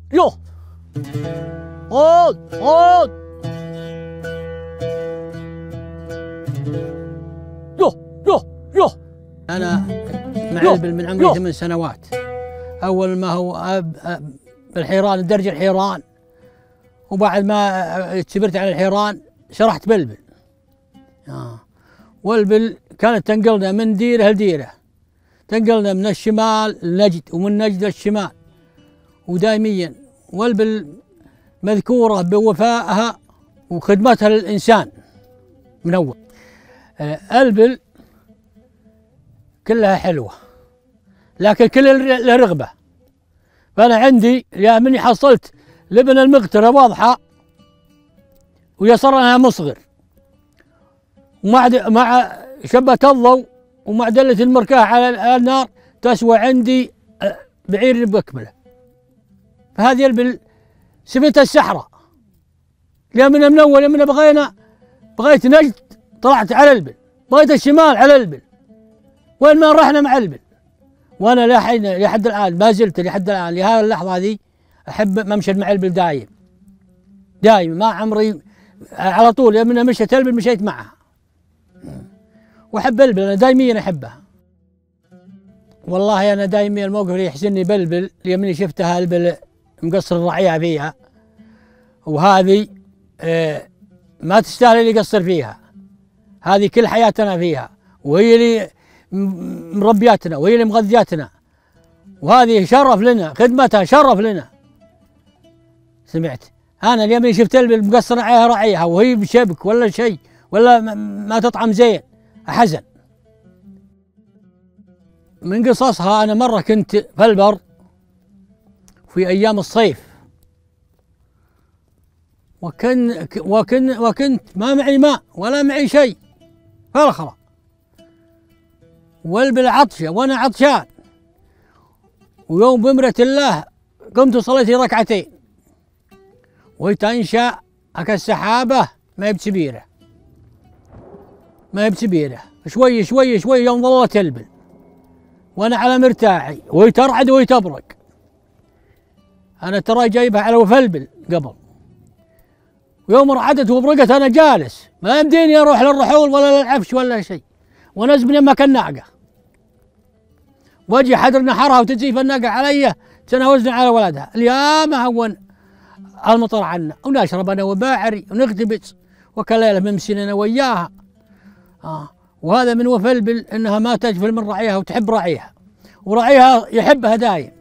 يو عود عود يو يو يو. أنا مع البل من عمري 8 سنوات. أول ما هو بالحيران الدرج الحيران، وبعد ما كبرت على الحيران شرحت بلبل. والبل كانت تنقلنا من ديرة لديرة، تنقلنا من الشمال لنجد ومن نجد للشمال، ودائميا. والبل مذكورة بوفائها وخدمتها للإنسان من أول. البل كلها حلوة لكن كلها له رغبة. فأنا عندي يا مني حصلت لبن المقترة واضحة ويسرها مصغر، مع شبة الضوء ومع دلة المركاه على النار تسوى عندي بعير بأكمله. فهذه البل سميتها السحرة. يا من أول يا من بغيت نجد طلعت على البل، بغيت الشمال على البل، وين ما رحنا مع البل. وانا لحد الان ما زلت لحد الان لهذه اللحظه هذه احب ممشى مع البل دايم ما عمري على طول. يا منها مشيت البل مشيت معها، واحب البل انا دايميا احبها. والله انا دايميا الموقف اللي يحزنني بالبل يوم شفتها البل مقصر الرعيه فيها، وهذه ما تستاهل اللي يقصر فيها. هذه كل حياتنا فيها، وهي اللي مربياتنا وهي اللي مغذياتنا، وهذه شرف لنا، خدمتها شرف لنا. سمعت انا اليوم اللي شفت البل مقصر عليها رعيها وهي بشبك ولا شيء ولا ما تطعم زين احزن. من قصصها انا مره كنت في البر في ايام الصيف، وكنت ما معي ماء ولا معي شيء فرخرة، والبل عطشة وانا عطشان. ويوم بأمرة الله قمت وصليت ركعتين، وهي تنشأ كالسحابة ما هي بكبيرة شوي شوي شوي. يوم ظلت البل وانا على مرتاحي وهي ترعد وهي تبرق. انا ترى جايبها على وفا البل قبل، ويوم رعدت وبرقت انا جالس ما يمديني اروح للرحول ولا للعفش ولا شيء، ونزبني مكان ناقه، واجي حدر نحرها وتزيف الناقه علي تناوزني على ولدها. اليوم هون المطر عنا ونشرب انا وباعري ونختبس وكليله ممسين انا وياها. وهذا من وفا البل انها ما تجفل من رعيها وتحب رعيها، ورعيها يحبها دايم.